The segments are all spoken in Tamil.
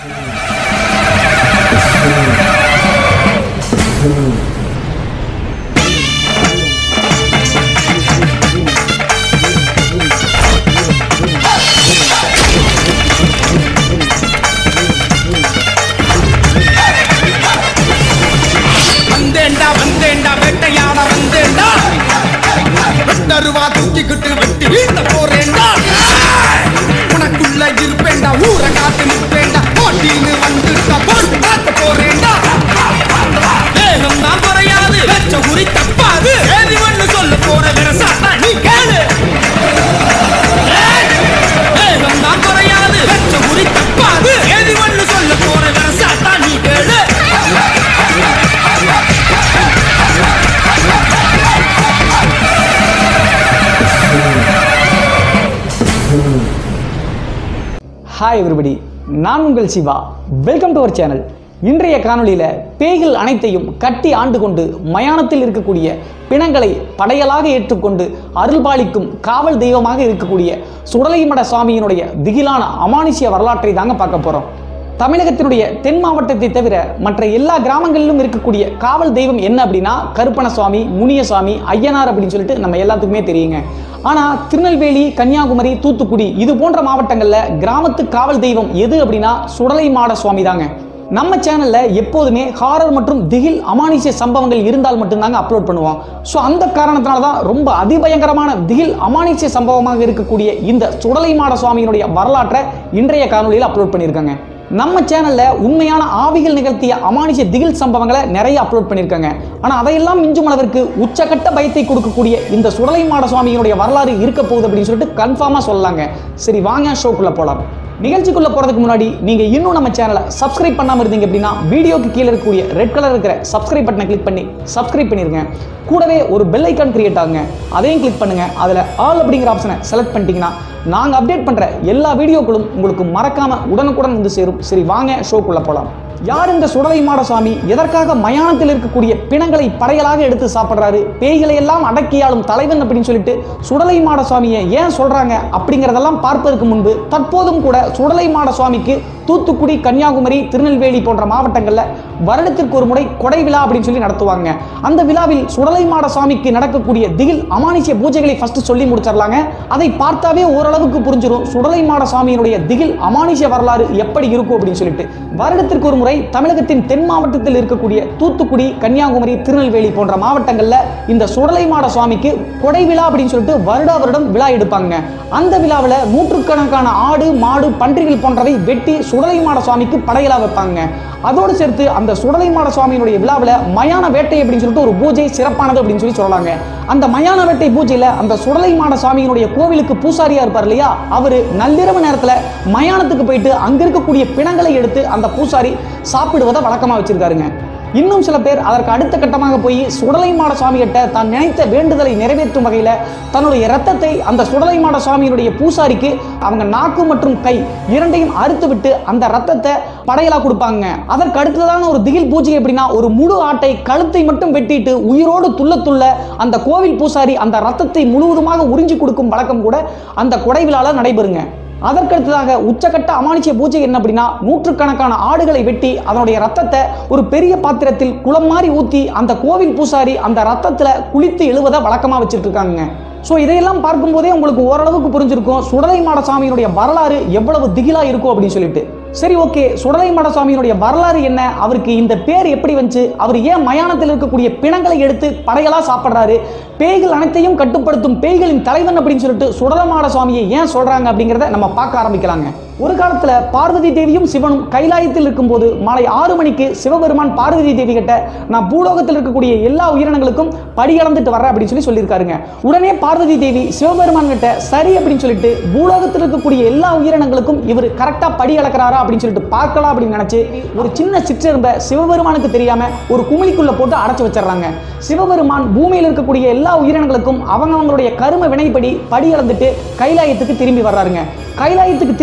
Hi everybody, நான் உங்கள் Siva. Welcome to our channel. இன்றைய காணொளியில் பேய்கள் அனைத்தையும் கட்டி ஆண்டு கொண்டு மயானத்தில் இருக்கக்கூடிய பிணங்களை படையலாக ஏற்றுக்கொண்டு அருள்பாலிக்கும் காவல் தெய்வமாக இருக்கக்கூடிய சுடலை மட சுவாமியினுடைய திகிலான அமானுஷ்ய வரலாற்றை தாங்க பார்க்க போகிறோம். தமிழகத்தினுடைய தென் மாவட்டத்தை தவிர மற்ற எல்லா கிராமங்களிலும் இருக்கக்கூடிய காவல் தெய்வம் என்ன அப்படின்னா கருப்பணசுவாமி, முனியசாமி, ஐயனார் அப்படின்னு சொல்லிட்டு நம்ம எல்லாத்துக்குமே தெரியுங்க. ஆனால் திருநெல்வேலி, கன்னியாகுமரி, தூத்துக்குடி இது போன்ற மாவட்டங்களில் கிராமத்து காவல் தெய்வம் எது அப்படின்னா சுடலை மாட சுவாமி தாங்க. நம்ம சேனலில் எப்போதுமே ஹாரர் மற்றும் திகில் அமானுஷ்ய சம்பவங்கள் இருந்தால் மட்டும்தாங்க அப்லோட் பண்ணுவோம். ஸோ அந்த காரணத்தினால தான் ரொம்ப அதிபயங்கரமான திகில் அமானுஷ்ய சம்பவமாக இருக்கக்கூடிய இந்த சுடலை மாட சுவாமியினுடைய வரலாற்றை இன்றைய காணொலியில் அப்லோட் பண்ணியிருக்காங்க. நம்ம சேனலில் உண்மையான ஆவிகள் நிகழ்த்திய அமானுஷ்ய திகில் சம்பவங்களை நிறைய அப்லோட் பண்ணியிருக்காங்க. ஆனால் அதையெல்லாம் மிஞ்சும் அளவிற்கு உச்சக்கட்ட பயத்தை கொடுக்கக்கூடிய இந்த சுடலை மாட சுவாமியினுடைய வரலாறு இருக்க போகுது அப்படின்னு சொல்லிட்டு கன்ஃபார்மாக சொல்லலாங்க. சரி வாங்க ஷோக்குள்ளே போகலாம். நிகழ்ச்சிக்குள்ளே போகிறதுக்கு முன்னாடி நீங்கள் இன்னும் நம்ம சேனலை சப்ஸ்கிரைப் பண்ணாமல் இருந்தீங்க அப்படின்னா வீடியோக்கு கீழே இருக்கக்கூடிய ரெட் கலர் இருக்கிற சப்ஸ்கிரைப் பட்டனை கிளிக் பண்ணி சப்ஸ்கிரைப் பண்ணிடுங்க. கூடவே ஒரு பெல் ஐக்கான் கிரியேட் ஆகுங்க, அதையும் கிளிக் பண்ணுங்கள். அதில் ஆல் அப்படிங்கிற ஆப்ஷனை செலக்ட் பண்ணிட்டீங்கன்னா நாங்கள் அப்டேட் பண்ணுற எல்லா வீடியோக்களும் உங்களுக்கு மறக்காமல் உடனுக்குடன் வந்து சேரும். சரி வாங்க ஷோக்குள்ளே போகலாம். யார் இந்த சுடலை மாட சுவாமி? எதற்காக மயானத்தில் இருக்கக்கூடிய பிணங்களை படையலாக எடுத்து சாப்பிட்றாரு? பேய்களை எல்லாம் அடக்கியாளும் தலைவன் அப்படின்னு சொல்லிட்டு சுடலை மாட சுவாமியை ஏன் சொல்றாங்க அப்படிங்கிறதெல்லாம் பார்ப்பதற்கு முன்பு தற்போதும் கூட சுடலை மாட சுவாமிக்கு தூத்துக்குடி, கன்னியாகுமரி, திருநெல்வேலி போன்ற மாவட்டங்களில் வருடத்திற்கு ஒரு முறை கொடை விழா அப்படின்னு சொல்லி நடத்துவாங்க. அந்த விழாவில் சுடலை மாட சுவாமிக்கு நடக்கக்கூடிய திகில் அமானுஷ்ய பூஜைகளை ஃபர்ஸ்ட் சொல்லி முடிச்சிடலாங்க. அதை பார்த்தாவே ஓரளவுக்கு புரிஞ்சிடும் சுடலை மாட சுவாமியினுடைய திகில் அமானுஷ்ய வரலாறு எப்படி இருக்கும் அப்படின்னு சொல்லிட்டு. வருடத்திற்கு ஒரு முறை தமிழகத்தின் தென் மாவட்டத்தில் இருக்கக்கூடிய தூத்துக்குடி, கன்னியாகுமரி, திருநெல்வேலி போன்ற மாவட்டங்களில் இந்த சுடலை மாட சுவாமிக்கு கொடை விழா அப்படின்னு சொல்லிட்டு வருடா வருடம் விழா எடுப்பாங்க. அந்த விழாவில் நூற்றுக்கணக்கான ஆடு, மாடு, பன்றிகள் போன்றவை வெட்டி சுடலை மாட சுவாமிக்கு படையலா வைப்பாங்க. அதோடு சேர்த்து அந்த சுடலை மாட சுவாமியினுடைய விழாவில் மயான வேட்டை அப்படின்னு சொல்லிட்டு ஒரு பூஜை சிறப்பானது அப்படின்னு சொல்லி சொல்லலாங்க. அந்த மயான வேட்டை பூஜையில் அந்த சுடலை மாட சுவாமியினுடைய கோவிலுக்கு பூசாரியா இருப்பார் இல்லையா, அவரு நள்ளிரவு நேரத்தில் மயானத்துக்கு போயிட்டு அங்க இருக்கக்கூடிய பிணங்களை எடுத்து அந்த பூசாரி சாப்பிடுவதை வழக்கமா வச்சிருக்காருங்க. இன்னும் சில பேர் அதற்கு அடுத்த கட்டமாக போய் சுடலை மாட சுவாமி கிட்ட தான் நினைத்த வேண்டுதலை நிறைவேற்றும் வகையில் தன்னுடைய ரத்தத்தை அந்த சுடலை மாட சுவாமியினுடைய பூசாரிக்கு அவங்க நாக்கு மற்றும் கை இரண்டையும் அறுத்து விட்டு அந்த ரத்தத்தை படையலா கொடுப்பாங்க. அதற்கு அடுத்ததான ஒரு திகில் பூஜை எப்படின்னா ஒரு முழு ஆட்டை கழுத்தை மட்டும் வெட்டிட்டு உயிரோடு துள்ள துள்ள அந்த கோவில் பூசாரி அந்த ரத்தத்தை முழுவதுமாக உறிஞ்சி கொடுக்கும் வழக்கம் கூட அந்த கொடை விழால நடைபெறுங்க. அதற்கடுத்ததாக உச்சக்கட்ட அமானுஷ்ய பூஜை என்ன அப்படின்னா நூற்றுக்கணக்கான ஆடுகளை வெட்டி அதனுடைய ரத்தத்தை ஒரு பெரிய பாத்திரத்தில் குளம் மாதிரி ஊற்றி அந்த கோவில் பூசாரி அந்த ரத்தத்துல குளித்து எழுவதை வழக்கமா வச்சுட்டு இருக்காங்க. ஸோ இதையெல்லாம் பார்க்கும்போதே உங்களுக்கு ஓரளவுக்கு புரிஞ்சிருக்கும் சுடலை மாட சுவாமியினுடைய வரலாறு எவ்வளவு திகிலா இருக்கும் அப்படின்னு சொல்லிட்டு. சரி ஓகே, சுடலை மாட சுவாமியினுடைய வரலாறு என்ன? அவருக்கு இந்த பேர் எப்படி வந்துச்சு? அவர் ஏன் மயானத்தில் இருக்கக்கூடிய பிணங்களை எடுத்து படையலா சாப்பிட்றாரு? பேய்கள் அனைத்தையும் கட்டுப்படுத்தும் பேய்களின் தலைவன் அப்படின்னு சொல்லிட்டு சுடலை மாட சுவாமியை ஏன் சொல்றாங்க அப்படிங்கிறத நம்ம பார்க்க ஆரம்பிக்கலாங்க. ஒரு காலத்துல பார்வதி தேவியும் சிவனும் கைலாயத்தில் இருக்கும்போது மாலை 6 மணிக்கு சிவபெருமான் பார்வதி தேவி கிட்ட நான் பூலோகத்தில் இருக்கக்கூடிய எல்லா உயிரினங்களுக்கும் படி அளந்துட்டு வரேன் அப்படின்னு சொல்லியிருக்காருங்க. உடனே பார்வதி தேவி சிவபெருமான் கிட்ட சரி அப்படின்னு சொல்லிட்டு பூலோகத்தில் இருக்கக்கூடிய எல்லா உயிரினங்களுக்கும் இவர் கரெக்டா படி அளக்கிறாரா அப்படின்னு சொல்லிட்டு பார்க்கலாம் அப்படின்னு நினைச்சு ஒரு சின்ன சிற்றெரும்பை சிவபெருமானுக்கு தெரியாம ஒரு குமிழிக்குள்ள போட்டு அடைச்சு வச்சிடறாங்க. சிவபெருமான் பூமியில் இருக்கக்கூடிய எல்லா உயிரினங்களுக்கும் அவங்களுடைய கரும வினைப்படி படி அளந்துட்டு கைலாயத்துக்கு திரும்பி வர்றாருங்க. கைலாயத்துக்கு திரும்பி வந்த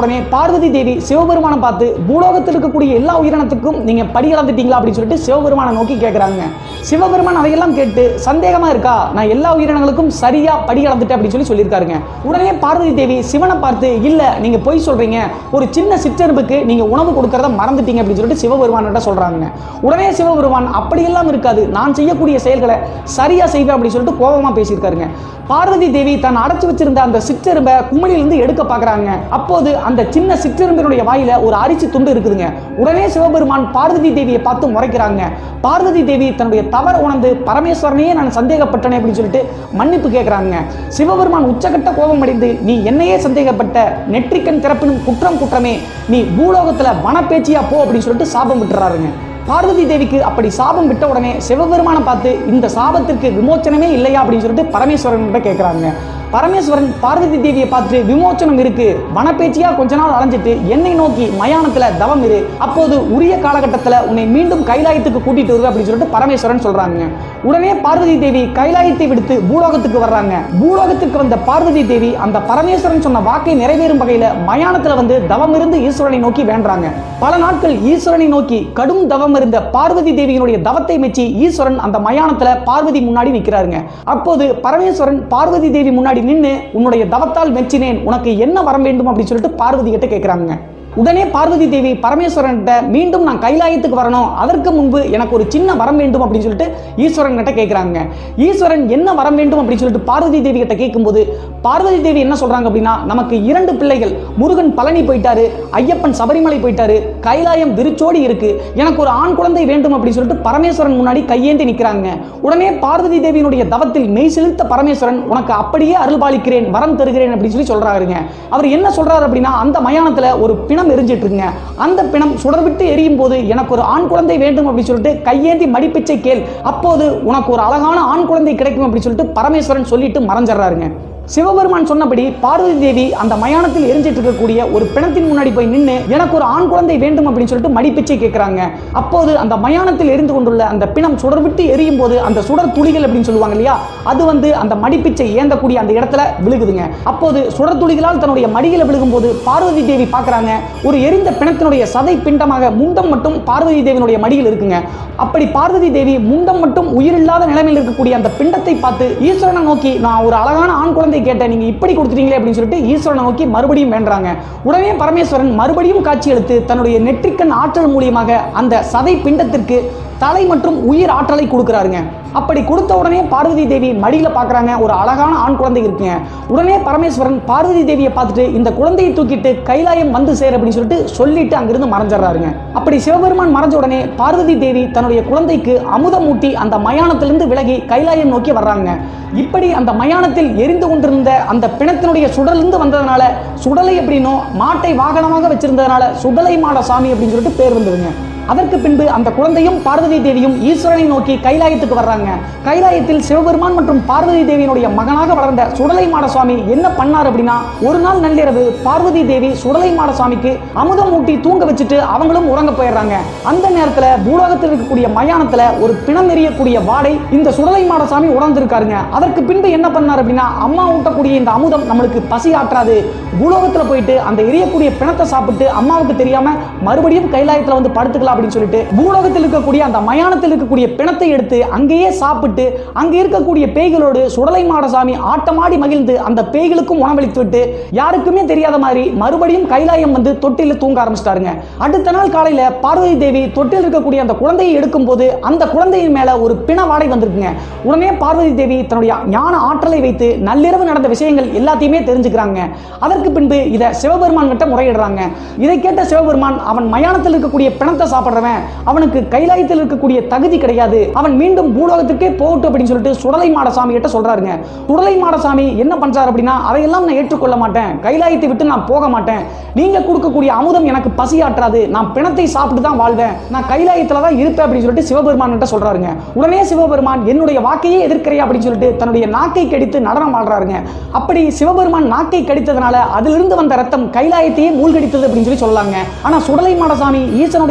உடனே பார்வதி தேவி சிவபெருமானை பார்த்து பூலோகத்தில் இருக்கக்கூடிய எல்லா உயிரினத்துக்கும் நீங்க படி அளந்துட்டீங்களா அப்படின்னு சொல்லிட்டு சிவபெருமானை நோக்கி கேட்கிறாங்க. சிவபெருமான் அதையெல்லாம் கேட்டு சந்தேகமா இருக்கா, நான் எல்லா உயிரினங்களுக்கும் சரியா படி அளந்துட்டேன் அப்படின்னு சொல்லியிருக்காருங்க. உடனே பார்வதி தேவி சிவனை பார்த்து இல்ல நீங்க பொய் சொல்றீங்க, ஒரு சின்ன சிற்றெரும்புக்கு நீங்க உணவு கொடுக்கறத மறந்துட்டீங்க அப்படின்னு சொல்லிட்டு சிவபெருமான் சொல்றாங்க. உடனே சிவபெருமான் அப்படியெல்லாம் இருக்காது, நான் செய்யக்கூடிய செயல்களை சரியா செய்வேன் அப்படின்னு சொல்லிட்டு கோபமா பேசியிருக்காருங்க. பார்வதி தேவி தான் அடைச்சு வச்சிருந்த அந்த சிற்றெரும்பை குமிழிலிருந்து எடுக்க பார்க்கறாங்க. அப்போது அந்த சின்ன சிற்றெரும்பினுடைய வாயில ஒரு அரிசி துண்டு இருக்குதுங்க. உடனே சிவபெருமான் பார்வதி தேவியை பார்த்து முறைக்கிறாங்க. பார்வதி தேவி தன்னுடைய தவறு உணர்ந்து பரமேஸ்வரனையே நான் சந்தேகப்பட்டனே அப்படின்னு சொல்லிட்டு மன்னிப்பு கேட்கிறாங்க. சிவபெருமான் உச்சகட்ட கோபம் அடைந்து நீ என்னையே சந்தேகப்பட்ட, நெற்றிக்கண் திறப்பினும் குற்றம் குற்றமே, நீ பூலோகத்துல வனப்பேச்சியா போ அப்படின்னு சொல்லிட்டு சாபம் விட்டுறாருங்க. பார்வதி தேவிக்கு அப்படி சாபம் விட்ட உடனே சிவபெருமானை பார்த்து இந்த சாபத்திற்கு விமோச்சனமே இல்லையா அப்படின்னு சொல்லிட்டு பரமேஸ்வரன் கேட்கிறாங்க. பரமேஸ்வரன் பார்வதி தேவியை பார்த்து விமோச்சனம் இருக்கு, வனப்பேச்சியா கொஞ்ச நாள் அலைஞ்சிட்டு என்னை நோக்கி மயானத்துல தவம் இரு, அப்போது உரிய காலகட்டத்தில் உன்னை மீண்டும் கைலாயத்துக்கு கூட்டிட்டு வருவேன் அப்படின்னு சொல்லிட்டு பரமேஸ்வரன் சொல்றாங்க. உடனே பார்வதி தேவி கைலாயத்தை விடுத்து பூலோகத்துக்கு வர்றாங்க. பூலோகத்துக்கு வந்த பார்வதி தேவி அந்த பரமேஸ்வரன் சொன்ன வாக்கை நிறைவேறும் வகையில மயானத்துல வந்து தவம் இருந்து ஈஸ்வரனை நோக்கி வேண்டாங்க. பல நாட்கள் ஈஸ்வரனை நோக்கி கடும் தவம் இருந்த பார்வதி தேவியினுடைய தவத்தை மெச்சி ஈஸ்வரன் அந்த மயானத்துல பார்வதி முன்னாடி நிற்கிறாருங்க. அப்போது பரமேஸ்வரன் பார்வதி தேவி முன்னாடி நின்னு உன்னுடைய தவத்தால் மெச்சினேன், உனக்கு என்ன வரம் வேண்டும் அப்படின்னு சொல்லிட்டு பார்வதி கிட்ட கேட்கிறாங்க. உடனே பார்வதி தேவி பரமேஸ்வரன் மீண்டும் நான் கைலாயத்துக்கு வரணும், அதற்கு முன்பு எனக்கு ஒரு சின்ன வரம் வேண்டும் அப்படின்னு சொல்லிட்டு ஈஸ்வரன் கிட்ட கேட்கிறாங்க. ஈஸ்வரன் என்ன வரம் வேண்டும் அப்படின்னு சொல்லிட்டு பார்வதி தேவி கிட்ட கேட்கும்போது பார்வதி தேவி என்ன சொல்றாங்க அப்படின்னா, நமக்கு 2 பிள்ளைகள், முருகன் பழனி போயிட்டாரு, ஐயப்பன் சபரிமலை போயிட்டாரு, கைலாயம் விருச்சோடி இருக்கு, எனக்கு ஒரு ஆண் குழந்தை வேண்டும் அப்படின்னு சொல்லிட்டு பரமேஸ்வரன் முன்னாடி கையேந்தி நிற்கிறாங்க. உடனே பார்வதி தேவியினுடைய தவத்தில் மெய் செலுத்த பரமேஸ்வரன் உனக்கு அப்படியே அருள்பாலிக்கிறேன், வரம் தருகிறேன் அப்படின்னு சொல்றாருங்க. அவர் என்ன சொல்றாரு அப்படின்னா, அந்த மயானத்துல ஒரு பிணம் எரிஞ்சிட்டு இருக்குங்க. அந்த பிணம் சுடர்விட்டு எரியும் போது எனக்கு ஒரு ஆண் குழந்தை வேண்டும் அப்படின்னு சொல்லிட்டு கையேந்தி மடிப்பிச்சை கேள், அப்போது உனக்கு ஒரு அழகான ஆண் குழந்தை கிடைக்கும் அப்படின்னு சொல்லிட்டு பரமேஸ்வரன் சொல்லிட்டு மறைஞ்சிடறாருங்க. சிவபெருமான் சொன்னபடி பார்வதி தேவி அந்த மயானத்தில் எரிஞ்சிட்டு இருக்கக்கூடிய ஒரு பிணத்தின் முன்னாடி போய் நின்று எனக்கு ஒரு ஆண் குழந்தை வேண்டும் அப்படின்னு சொல்லிட்டு மடிப்பிச்சை கேட்கிறாங்க. அப்போது அந்த மயானத்தில் எரிந்து கொண்டுள்ள அந்த பிணம் சுடர் விட்டு எரியும் போது அந்த சுடர் துளிகள் அப்படின்னு சொல்லுவாங்க இல்லையா, அது வந்து அந்த மடிப்பிச்சை ஏந்தக்கூடிய அந்த இடத்துல விழுகுதுங்க. அப்போது சுடர் துளிகளால் தன்னுடைய மடியில விழுகும் போது பார்வதி தேவி பார்க்கறாங்க, ஒரு எரிந்த பிணத்தினுடைய சதை பிண்டமாக முண்டம் மட்டும் பார்வதி தேவியினுடைய மடியில் இருக்குங்க. அப்படி பார்வதி தேவி முண்டம் மட்டும் உயிரில்லாத நிலைமையில் இருக்கக்கூடிய அந்த பிண்டத்தை பார்த்து ஈஸ்வரனை நோக்கி நான் ஒரு அழகான ஆண் குழந்தை கேட்டேன், நீங்க இப்படி கொடுத்துட்டீங்களே அப்படின்னு சொல்லிட்டு ஈஸ்வரனை நோக்கி மறுபடியும் வேண்டாங்க. உடனே பரமேஸ்வரன் மறுபடியும் காட்சி எடுத்து தன்னுடைய நெற்றிக்கண் ஆற்றல் மூலியமாக அந்த சதை பிண்டத்திற்கு தலை மற்றும் உயிர் ஆற்றலை கொடுக்கிறாருங்க. அப்படி கொடுத்த உடனே பார்வதி தேவி மடியில பாக்குறாங்க, ஒரு அழகான ஆண் குழந்தை இருக்குங்க. உடனே பரமேஸ்வரன் பார்வதி தேவியை பார்த்துட்டு இந்த குழந்தையை தூக்கிட்டு கைலாயம் வந்து சேர் அப்படின்னு சொல்லிட்டு அங்கிருந்து மறைஞ்சிடறாருங்க. அப்படி சிவபெருமான் மறைஞ்ச உடனே பார்வதி தேவி தன்னுடைய குழந்தைக்கு அமுதம் ஊட்டி அந்த மயானத்திலிருந்து விலகி கைலாயம் நோக்கி வர்றாங்க. இப்படி அந்த மயானத்தில் எரிந்து கொண்டிருந்த அந்த பிணத்தினுடைய சுடலிருந்து வந்ததுனால சுடலை அப்படின்னும், மாட்டை வாகனமாக வச்சிருந்ததுனால சுடலை மாட சாமி அப்படின்னு சொல்லிட்டு பேர் வந்ததுங்க. அதற்கு பின்பு அந்த குழந்தையும் பார்வதி தேவியும் ஈஸ்வரனை நோக்கி கைலாயத்துக்கு வர்றாங்க. கைலாயத்தில் சிவபெருமான் மற்றும் பார்வதி தேவியினுடைய மகனாக வளர்ந்த சுடலை மாட சுவாமி என்ன பண்ணார் அப்படின்னா, ஒரு நாள் நள்ளிரவு பார்வதி தேவி சுடலை மாட சுவாமிக்கு அமுதம் ஊட்டி தூங்க வச்சுட்டு அவங்களும் உறங்க போயிடுறாங்க. அந்த நேரத்தில் பூலோகத்தில் இருக்கக்கூடிய மயானத்தில் ஒரு பிணம் எரியக்கூடிய வாடை இந்த சுடலை மாட சாமி உணர்ந்திருக்காருங்க. அதற்கு பின்பு என்ன பண்ணார் அப்படின்னா, அம்மா ஊட்டக்கூடிய இந்த அமுதம் நம்மளுக்கு பசி ஆற்றாது, பூலோகத்தில் போயிட்டு அந்த எரியக்கூடிய பிணத்தை சாப்பிட்டு அம்மாவுக்கு தெரியாம மறுபடியும் கைலாயத்தில் வந்து படுத்துக்கலாம் அப்படின்னு சொல்லிட்டு பூலோகத்தில் இருக்கக்கூடிய அந்த மயானத்தில் இருக்கக்கூடிய பிணத்தை எடுத்து அங்கேயே சாப்பிட்டு அங்கே இருக்கக்கூடிய பேய்களோடு சுடலை மாடசாமி ஆட்டமாடி மகிழ்ந்து அந்த பேய்களுக்கும் உணவளித்து விட்டு யாருக்குமே தெரியாத மாதிரி மறுபடியும் கைலாயம் வந்து தொட்டில தூங்க ஆரம்பிச்சிட்டாருங்க. அடுத்த நாள் காலையில பார்வதி தேவி தொட்டில் இருக்கக்கூடிய அந்த குழந்தையை எடுக்கும் போது அந்த குழந்தையின் மேல ஒரு பிண வாடை வந்திருக்குங்க. உடனே பார்வதி தேவி தன்னுடைய ஞான ஆற்றலை வைத்து நள்ளிரவு நடந்த விஷயங்கள் எல்லாத்தையுமே தெரிஞ்சுக்கிறாங்க. அதற்கு பின்பு இதை சிவபெருமான் கிட்ட முறையிடுறாங்க. இதை கேட்ட சிவபெருமான், அவன் மயானத்தில் இருக்கக்கூடிய பிணத்தை சாப்பிடுறவன், அவனுக்கு கைலாயத்தில் இருக்கக்கூடிய தகுதி கிடையாது, அவன் மீண்டும் பூலோகத்துக்கே போகட்டும் அப்படின்னு சொல்லிட்டு சுடலை மாடசாமி கிட்ட சொல்றாருங்க. சுடலை மாடசாமி என்ன பண்றாரு அப்படின்னா, அதையெல்லாம் நான் ஏற்றுக்கொள்ள மாட்டேன், கைலாயத்தை விட்டு நான் போக மாட்டேன், நீங்க கொடுக்கக்கூடிய அமுதம் எனக்கு பசியாற்றாது, நான் பிணத்தை சாப்பிட்டு தான் வாழ்வேன், நான் கைலாயத்துல தான் இருப்பேன் அப்படின்னு சொல்லிட்டு சிவபெருமான் கிட்ட சொல்றாருங்க. உடனே சிவபெருமான் என்னுடைய வாக்கையே எதிர்க்கிறையா அப்படின்னு சொல்லிட்டு தன்னுடைய நாக்கை கடித்து நடனம் ஆடுறாருங்க. அப்படி சிவபெருமான் நாக்கை கடித்ததனால அதிலிருந்து வந்த ரத்தம் கைலாயத்தையே மூழ்கடித்தது அப்படின்னு சொல்லி சொல்லாங்க. ஆனா சுடலை மாடசாமி ஈசனுடைய நாக்கை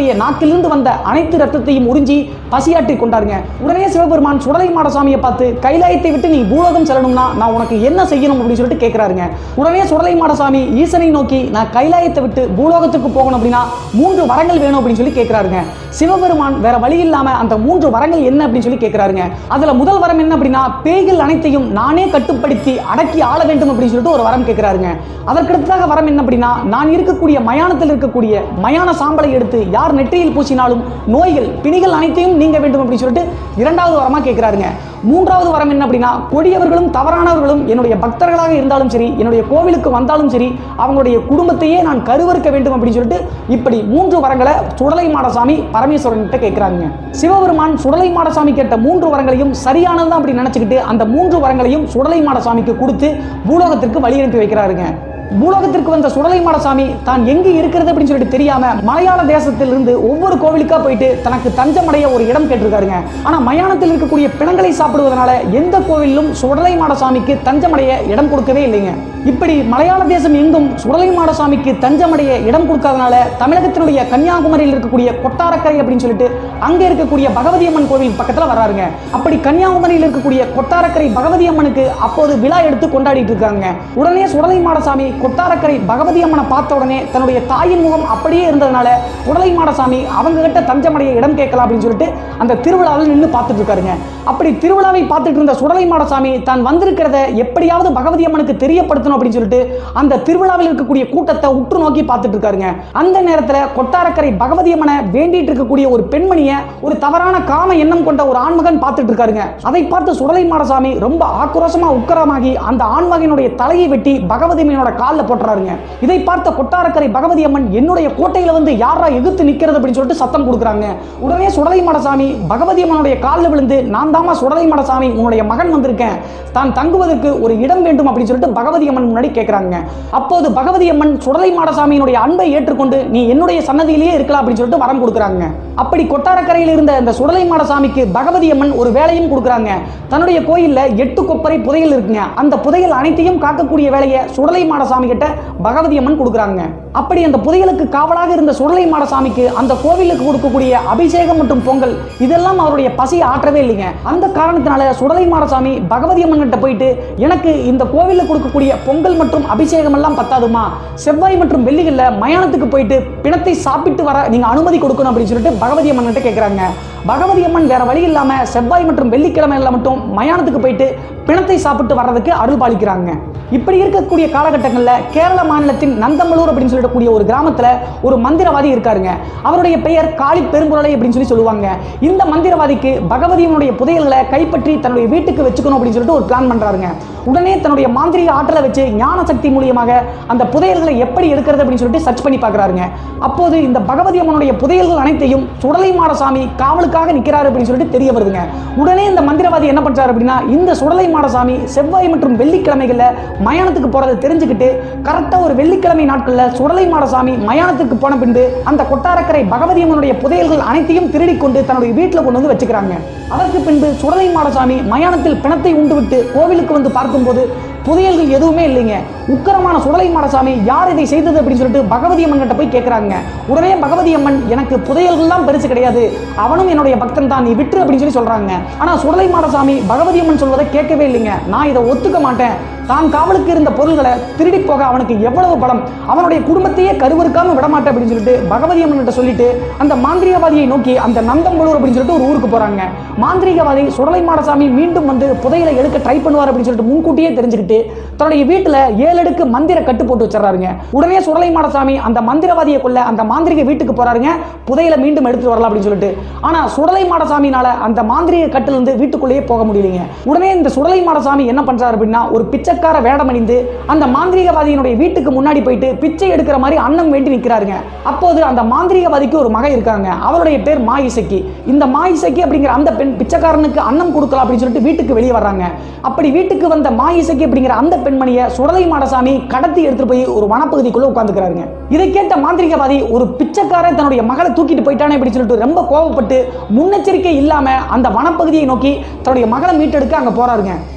நாக்கிலிருந்து வந்த அனைத்து ரத்தத்தையும் உறிஞ்சி பசியாற்றி கொண்டாருங்க. உடனே சிவபெருமான் சுடலை மாடசாமியை பார்த்து கைலாயத்தை விட்டு நீ பூலோகம் செல்லணும்னா நான் உனக்கு என்ன செய்யணும் அப்படின்னு சொல்லிட்டு கேட்கிறாருங்க. உடனே சுடலை மாடசாமி ஈசனை நோக்கி நான் கைலாயத்தை விட்டு பூலோகத்துக்கு போகணும் அப்படின்னா 3 வரங்கள் வேணும் அப்படின்னு சொல்லி கேட்கிறாருங்க. சிவபெருமான் வேற வழி இல்லாம அந்த 3 வரங்கள் என்ன அப்படின்னு சொல்லி கேட்கிறாருங்க. அதுல முதல் வரம் என்ன அப்படின்னா பேய்கள் அனைத்தையும் நானே கட்டுப்படுத்தி அடக்கி ஆள வேண்டும் அப்படின்னு சொல்லிட்டு ஒரு வரம் கேட்கிறாருங்க. அதற்கடுத்ததாக வரம் என்ன அப்படின்னா நான் இருக்கக்கூடிய மயானத்தில் இருக்கக்கூடிய மயான சாம்பலை எடுத்து யார் நெற்றியில் பூசினாலும் நோய்கள் பிணிகள் அனைத்தையும் நீங்க வேண்டும் அப்படின்னு சொல்லிட்டு 2வது வரமா கேட்கிறாருங்க. 3வது வரம் என்ன அப்படின்னா கொடியவர்களும் தவறானவர்களும் என்னுடைய பக்தர்களாக இருந்தாலும் சரி என்னுடைய கோவிலுக்கு வந்தாலும் சரி அவங்களுடைய குடும்பத்தையே நான் கருவறுக்க வேண்டும் அப்படின்னு சொல்லிட்டு இப்படி 3 வரங்களை சுடலை மாடசாமி பரமேஸ்வரன் கிட்ட கேட்கிறாங்க. சிவபெருமான் சுடலை மாடசாமி கேட்ட 3 வரங்களையும் சரியானதுதான் அப்படி நினைச்சுக்கிட்டு அந்த 3 வரங்களையும் சுடலை மாடசாமிக்கு கொடுத்து பூலோகத்திற்கு வழி அனுப்பி வைக்கிறாருங்க. பூலோகத்திற்கு வந்த சுடலை மாடசாமி தான் எங்கு இருக்கிறது அப்படின்னு சொல்லிட்டு தெரியாம மலையாள தேசத்திலிருந்து ஒவ்வொரு கோவிலுக்கா போயிட்டு தனக்கு தஞ்சமடைய ஒரு இடம் கேட்டிருக்காருங்க. ஆனா மயானத்தில் இருக்கக்கூடிய பிணங்களை சாப்பிடுவதனால எந்த கோவிலும் சுடலை மாடசாமிக்கு தஞ்சமடைய இடம் கொடுக்கவே இல்லைங்க. இப்படி மலையாள தேசம் எங்கும் சுடலை மாடசாமிக்கு தஞ்சமடைய இடம் கொடுக்காதனால தமிழகத்தினுடைய கன்னியாகுமரியில் இருக்கக்கூடிய கொட்டாரக்கரை அப்படின்னு சொல்லிட்டு அங்க இருக்கக்கூடிய பகவதி அம்மன் கோவில் பக்கத்துல வராருங்க. அப்படி கன்னியாகுமரியில் இருக்கக்கூடிய கொட்டாரக்கரை பகவதி அம்மனுக்கு அப்போது விழா எடுத்து கொண்டாடிட்டு இருக்காங்க. உடனே சுடலை மாடசாமி கொட்டாரக்கரை பகவதி அம்மனை பார்த்த உடனே தன்னுடைய தாயின் முகம் அப்படியே இருந்ததுனால சுடலை மாடசாமி அவங்க கிட்ட தஞ்சமடைய இடம் கேட்கலாம் அப்படின்னு சொல்லிட்டு அந்த திருவிழாவில் நின்று பார்த்துட்டு இருக்காருங்க. அப்படி திருவிழாவை பார்த்துட்டு இருந்த சுடலை மாடசாமி தான் வந்திருக்கிறத எப்படியாவது பகவதி அம்மனுக்கு தெரியப்படுத்தணும் அப்படின்னு சொல்லிட்டு அந்த திருவிழாவில் இருக்கக்கூடிய கூட்டத்தை உற்று நோக்கி பார்த்துட்டு இருக்காருங்க. அந்த நேரத்தில் கொட்டாரக்கரை பகவதி அம்மனை வேண்டிட்டு இருக்கக்கூடிய ஒரு பெண்மணியை ஒரு தவறான காம எண்ணம் கொண்ட ஒரு ஆண்மகன் பார்த்துட்டு இருக்காருங்க. அதை பார்த்து சுடலை மாடசாமி ரொம்ப ஆக்ரோஷமா உக்கரமாகி அந்த ஆண்மகனுடைய தலையை வெட்டி பகவதி அம்மனோட காலில் போட்டுறாருங்க. இதை பார்த்த கொட்டாரக்கரை பகவதி அம்மன் என்னுடைய கோட்டையில வந்து யாரா எதிர்த்து நிக்கிறது அப்படின்னு சொல்லிட்டு சத்தம் கொடுக்குறாங்க. உடனே சுடலை மாடசாமி பகவதி அம்மனுடைய காலில் விழுந்து நான் தாமா சுடலை மாடசாமி உன்னுடைய மகன் வந்திருக்கேன் தான் தங்குவதற்கு ஒரு இடம் வேண்டும் அப்படின்னு சொல்லிட்டு பகவதி அம்மன் முன்னாடி கேட்கிறாங்க. அப்போது பகவதி அம்மன் சுடலை மாடசாமியினுடைய அன்பை ஏற்றுக்கொண்டு நீ என்னுடைய சன்னதியிலேயே இருக்கலாம் அப்படின்னு சொல்லிட்டு வரம் கொடுக்குறாங்க. அப்படி கொட்டாரக்கரையில் இருந்த இந்த சுடலை மாடசாமிக்கு பகவதி அம்மன் ஒரு வேலையும் கொடுக்குறாங்க. தன்னுடைய கோயில்ல 8 கொப்பரை புதையல் இருக்குங்க. அந்த புதையல் அனைத்தையும் காக்கக்கூடிய வேலையை சுடலை மாடசாமி கிட்ட பகவதி அம்மன் கொடுக்குறாங்க. அப்படி அந்த புதையலுக்கு காவலாக இருந்த சுடலை மாடசாமிக்கு அந்த கோவிலுக்கு கொடுக்கக்கூடிய அபிஷேகம் மற்றும் பொங்கல் இதெல்லாம் அவருடைய பசியை ஆற்றவே இல்லைங்க. அந்த காரணத்தினால சுடலை மாடசாமி பகவதி அம்மன் கிட்ட போயிட்டு எனக்கு இந்த கோவிலுக்கு கொடுக்கக்கூடிய பொங்கல் மற்றும் அபிஷேகம் எல்லாம் பத்தாதுமா செவ்வாய் மற்றும் வெள்ளிகள்ல மயானத்துக்கு போயிட்டு பிணத்தை சாப்பிட்டு வர நீங்க அனுமதி கொடுக்கணும் அப்படின்னு சொல்லிட்டு பகவதி அம்மன் கிட்ட கேட்கிறாங்க. பகவதி அம்மன் வேற வழி இல்லாம செவ்வாய் மற்றும் வெள்ளிக்கிழமையில மட்டும் மயானத்துக்கு போயிட்டு பிணத்தை சாப்பிட்டு வர்றதுக்கு அருள் பாலிக்கிறாங்க. இப்படி இருக்கக்கூடிய காலகட்டங்களில் கேரள மாநிலத்தின் நந்தமலூர் அப்படின்னு சொல்லக்கூடிய ஒரு கிராமத்தில் ஒரு மந்திரவாதி இருக்காருங்க. அவருடைய பெயர் காளி பெருங்குரலை அப்படின்னு சொல்லுவாங்க. இந்த மந்திரவாதிக்கு பகவதியினுடைய புதையல்களை கைப்பற்றி தன்னுடைய வீட்டுக்கு வச்சுக்கணும் அப்படின்னு சொல்லிட்டு ஒரு பிளான் பண்றாருங்க. உடனே தன்னுடைய மாந்திரிக ஆற்றலை வச்சு ஞான சக்தி மூலியமாக அந்த புதையல்களை எப்படி எடுக்கிறது அப்படின்னு சொல்லிட்டு சர்ச் பண்ணி பார்க்கறாருங்க. அப்போது இந்த பகவதி அம்மனுடைய புதையல்கள் அனைத்தையும் சுடலை மாடசாமி காவலுக்காக நிற்கிறாரு அப்படின்னு சொல்லிட்டு தெரிய வருதுங்க. உடனே இந்த மந்திரவாதி என்ன பண்றாரு அப்படின்னா இந்த சுடலை மாடசாமி செவ்வாய் மற்றும் வெள்ளிக்கிழமைகள்ல மயானத்துக்கு போறதை தெரிஞ்சுக்கிட்டு கரெக்டா ஒரு வெள்ளிக்கிழமை நாட்கள்ல சுடலை மாடசாமி மயானத்துக்கு போன பின்பு அந்த கொட்டாரக்கரை பகவதி அம்மனுடைய புதையல்கள் அனைத்தையும் திருடி கொண்டு தன்னுடைய வீட்டில் கொண்டு வந்து வச்சுக்கிறாங்க. அதற்கு பின்பு சுடலை மாடசாமி மயானத்தில் பிணத்தை உண்டு விட்டு கோவிலுக்கு வந்து பார்க்கும்போது புதையல்கள் எதுவுமே இல்லைங்க. உக்கரமான சுடலை மாடசாமி யார் இதை செய்தது அப்படின்னு சொல்லிட்டு பகவதி அம்மன் கிட்ட போய் கேட்கிறாங்க. உடனே பகவதி அம்மன் எனக்கு புதையல்கள்லாம் பெருசு கிடையாது, அவனும் என்னுடைய பக்தன் தான், நீ விட்டு அப்படின்னு சொல்றாங்க. ஆனா சுடலை மாடசாமி பகவதி அம்மன் சொல்வதை கேட்கவே இல்லைங்க. நான் இதை ஒத்துக்க மாட்டேன், தான் காவலுக்கு இருந்த பொருள்களை திருடி போக அவனுக்கு எவ்வளவு பலம், அவனுடைய குடும்பத்தையே கருவறுக்காம விடமாட்டேன் அப்படின்னு சொல்லிட்டு பகவதி அம்மன் கிட்ட சொல்லிட்டு அந்த மாந்திரிகவாதியை நோக்கி அந்த நந்தம்பலூர் அப்படின்னு சொல்லிட்டு ஒரு ஊருக்கு போறாங்க. மாந்திரிகவாதி சுடலை மாடசாமி மீண்டும் வந்து புதையலை எடுக்க ட்ரை பண்ணுவார் அப்படின்னு சொல்லிட்டு முன்கூட்டியே தெரிஞ்சுக்கிட்டு தன்னுடைய வீட்டுல 7 அடுக்கு மந்திர கட்டு போட்டு வச்சிடறாருங்க. உடனே சுடலை மாடசாமி அந்த மந்திரவாதியை கொல்ல அந்த மாந்திரிக வீட்டுக்கு போறாருங்க, புதையலை மீண்டும் எடுத்து வரலாம் அப்படின்னு சொல்லிட்டு. ஆனா சுடலை மாடசாமினால அந்த மாந்திரிக கட்டுல இருந்து வீட்டுக்குள்ளேயே போக முடியலைங்க. உடனே இந்த சுடலை மாடசாமி என்ன பண்றாரு அப்படின்னா ஒரு பிச்சைக்கார வேடம் அணிந்து அந்த மாந்திரிகவாதியினுடைய வீட்டுக்கு முன்னாடி போயிட்டு பிச்சை எடுக்கிற மாதிரி அன்னம் வேண்டி நிற்கிறாருங்க. அப்போது அந்த மாந்திரிகவாதிக்கு ஒரு மகன் இருக்காங்க, அவருடைய பேர் மாயிசக்கி. இந்த மாயிசக்கி அப்படிங்கிற அந்த பெண் பிச்சைக்காரனுக்கு அன்னம் கொடுக்கலாம் அப்படின்னு சொல்லிட்டு வீட்டுக்கு வெளியே வர்றாங்க. அப்படி வீட்டுக்கு வந்த மாயிசக்கி அப்படிங்கிற அந்த பெண்மணியை சுடலை மாடசாமி கடத்தி எடுத்துட்டு போய் ஒரு வனப்பகுதிக்குள்ள உட்கார்ந்துக்கிறாருங்க. இதை கேட்ட மாந்திரிகவாதி ஒரு பிச்சைக்காரன் தன்னுடைய மகளை தூக்கிட்டு போயிட்டானே அப்படின்னு சொல்லிட்டு ரொம்ப கோபப்பட்டு முன்னெச்சரிக்கை இல்லாம அந்த வனப்பகுதியை நோக்கி தன்னுடைய மகளை மீட்டெடுக்க அங்க போறாருங்க.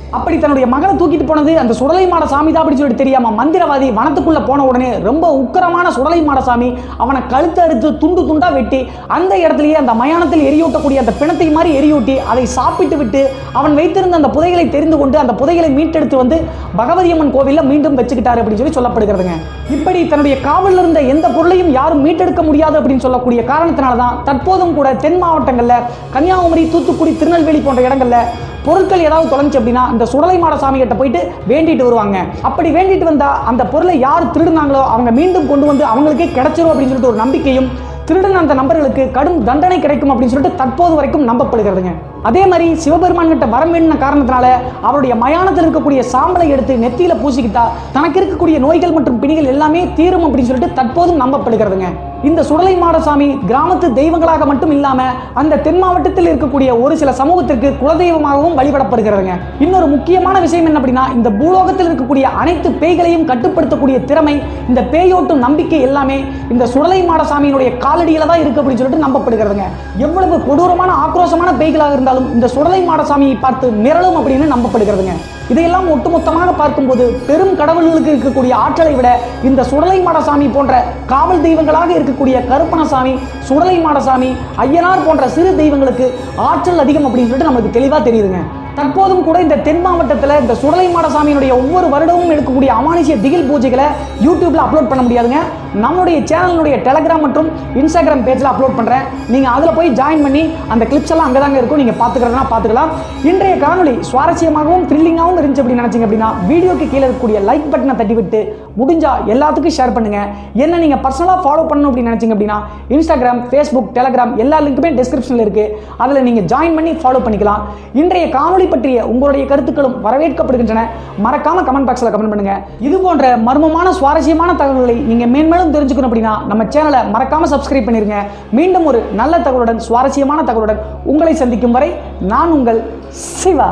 அப்படி தன்னுடைய மகனை தூக்கிட்டு போனது அந்த சுடலை மாட சாமி தான் அப்படின்னு சொல்லிட்டு தெரியாம மந்திரவாதி வனத்துக்குள்ள போன உடனே ரொம்ப உக்கிரமான சுடலை மாட சாமி அவனை கழுத்து அறுத்து துண்டு துண்டா வெட்டி அந்த இடத்துலயே அந்த மயானத்தில் எரியூட்டக்கூடிய அந்த பிணத்தை மாதிரி எரியூட்டி அதை சாப்பிட்டு விட்டு அவன் வைத்திருந்த அந்த புதைகளை தெரிந்து கொண்டு அந்த புதைகளை மீட்டெடுத்து வந்து பகவதி அம்மன் கோவில்ல மீண்டும் வச்சுக்கிட்டாரு அப்படின்னு சொல்லி சொல்லப்படுகிறதுங்க. இப்படி தன்னுடைய காவலில் இருந்த எந்த பொருளையும் யாரும் மீட்டெடுக்க முடியாது அப்படின்னு சொல்லக்கூடிய காரணத்தினால்தான் தற்போதும் கூட தென் மாவட்டங்கள்ல கன்னியாகுமரி, தூத்துக்குடி, திருநெல்வேலி போன்ற இடங்கள்ல பொருட்கள் ஏதாவது தொலைஞ்சு அப்படின்னா இந்த சுடலை மாட சாமி கிட்ட போயிட்டு வேண்டிட்டு வருவாங்க. அப்படி வேண்டிட்டு வந்தா அந்த பொருளை யார் திருடுனாங்களோ அவங்க மீண்டும் கொண்டு வந்து அவங்களுக்கே கிடைச்சிரும் அப்படின்னு சொல்லிட்டு ஒரு நம்பிக்கையும், திருடன் அந்த நபர்களுக்கு கடும் தண்டனை கிடைக்கும் அப்படின்னு சொல்லிட்டு தற்போது வரைக்கும் நம்பப்படுகிறதுங்க. அதே மாதிரி சிவபெருமான் கிட்ட வரம் வேண்டின காரணத்தினால அவருடைய மயானத்தில் இருக்கக்கூடிய சாம்பலை எடுத்து நெத்தியில பூசிக்கிட்டா தனக்கு இருக்கக்கூடிய நோய்கள் மற்றும் பிணிகள் எல்லாமே தீரும் அப்படின்னு சொல்லிட்டு தற்போதும் நம்பப்படுகிறதுங்க. இந்த சுடலை மாட சாமி கிராமத்து தெய்வங்களாக மட்டும் இல்லாம அந்த தென் மாவட்டத்தில் இருக்கக்கூடிய ஒரு சில சமூகத்திற்கு குலதெய்வமாகவும் வழிபடப்படுகிறதுங்க. இன்னொரு முக்கியமான விஷயம் என்ன அப்படின்னா, இந்த பூலோகத்தில் இருக்கக்கூடிய அனைத்து பேய்களையும் கட்டுப்படுத்தக்கூடிய திறமை, இந்த பேயோட்டும் நம்பிக்கை எல்லாமே இந்த சுடலை மாட சாமியினுடைய காலடியில தான் இருக்கு அப்படின்னு சொல்லிட்டு நம்பப்படுகிறதுங்க. எவ்வளவு கொடூரமான ஆக்ரோஷமான பேய்களாக இருந்தாலும் இந்த சுடலை மாட சாமியை பார்த்து மிரளும் அப்படின்னு நம்பப்படுகிறதுங்க. இதையெல்லாம் ஒட்டுமொத்தமாக பார்க்கும்போது பெரும் கடவுள்களுக்கு இருக்கக்கூடிய ஆற்றலை விட இந்த சுடலை மாட சாமி போன்ற காவல் தெய்வங்களாக இருக்கக்கூடிய கருப்பணசாமி, சுடலை மாட சாமி, ஐயனார் போன்ற சிறு தெய்வங்களுக்கு ஆற்றல் அதிகம் அப்படின்னு சொல்லிட்டு நமக்கு தெளிவா தெரியுதுங்க. தற்போதும் கூட இந்த தென் மாவட்டத்தில் இந்த சுடலை மாட சாமியினுடைய ஒவ்வொரு வருடமும் எடுக்கக்கூடிய அமானுஷ்ய திகில் பூஜைகளை யூடியூப்ல அப்லோட் பண்ண முடியாதுங்க. நம்மளுடைய சேனலுடைய டெலகிராம் மற்றும் இன்ஸ்டாகிராம் பேஜ்ல அப்லோட் பண்றேன். நீங்க அதுல போய் ஜாயின் பண்ணி அந்த கிளிப்ஸ் எல்லாம் அங்கதாங்க இருக்கும். நீங்க பாத்துக்கிறதுனா பாத்துக்கலாம். இன்றைய காணொலி சுவாரஸ்யமாகவும் த்ரில்லிங்காகவும் இருந்துச்சு அப்படின்னு நினைச்சீங்க அப்படின்னா வீடியோக்கு கீழே இருக்கக்கூடிய லைக் பட்டனை தட்டி விட்டு முடிஞ்சா எல்லாத்துக்கும் ஷேர் பண்ணுங்க. என்ன நீங்க பர்சனலா ஃபாலோ பண்ணணும் அப்படின்னு நினைச்சீங்க அப்படின்னா இன்ஸ்டாகிராம், ஃபேஸ்புக், டெலகிராம் எல்லா லிங்க்குமே டிஸ்கிரிப்ஷன்ல இருக்கு. அதுல நீங்க ஜாயின் பண்ணி ஃபாலோ பண்ணிக்கலாம். இன்றைய காணொலி பற்றிய உங்களுடைய கருத்துக்களும் வரவேற்கப்படுகின்றன. மறக்காம கமெண்ட் பாக்ஸ்ல கமெண்ட் பண்ணுங்க. இது போன்ற மர்மமான சுவாரஸ்யமான தகவல்களை நீங்க மேன்மேலும் தெரிஞ்சுக்கணும் அப்படின்னா நம்ம சேனலை மறக்காம சப்ஸ்கிரைப் பண்ணிருங்க. மீண்டும் ஒரு நல்ல தகவலுடன், சுவாரஸ்யமான தகவலுடன் உங்களை சந்திக்கும் வரை நான் உங்கள் சிவா.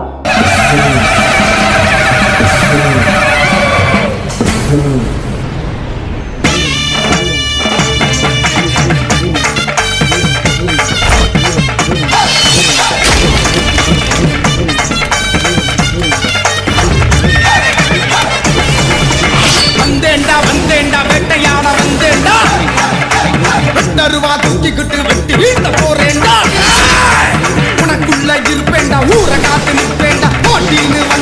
வந்தேண்டா வெட்டையாட வந்தேண்டா, வெட்டருவா தூக்கிக்கிட்டு வெட்டி வீட்ட போறேண்டா, உனக்குள்ள இருப்பேண்டா, ஊரை காத்து நிற்பேண்டா, போட்டின்னு